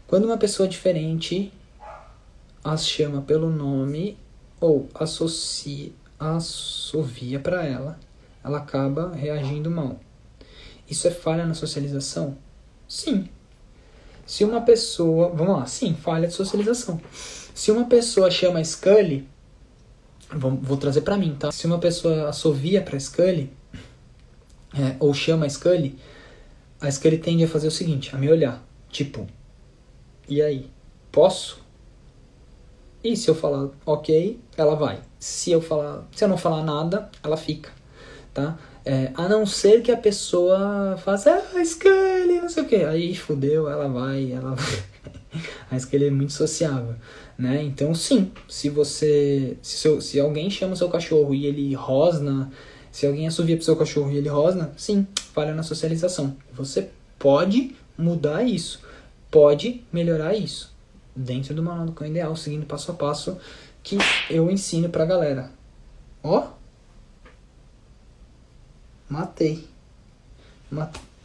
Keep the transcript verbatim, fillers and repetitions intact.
Quando uma pessoa diferente as chama pelo nome ou associa, assovia para ela, ela acaba reagindo mal. Isso é falha na socialização? Sim. Se uma pessoa... Vamos lá, sim, falha de socialização. Se uma pessoa chama Scully... Vou, vou trazer pra mim, tá? Se uma pessoa assovia pra Scully, é, ou chama Scully, a Scully tende a fazer o seguinte, a me olhar. Tipo, e aí? Posso? E se eu falar ok, ela vai. Se eu, falar, se eu não falar nada, ela fica, tá? É, a não ser que a pessoa faça, ah, Scully, não sei o que. Aí fudeu, ela vai, ela vai. A Scully é muito sociável, né? Então sim, se você, se, seu, se alguém chama o seu cachorro e ele rosna, se alguém assovia pro seu cachorro e ele rosna, sim, falha na socialização. Você pode mudar isso, pode melhorar isso, dentro do Manual do Cão Ideal, seguindo passo a passo que eu ensino pra galera. Ó, matei. Matei.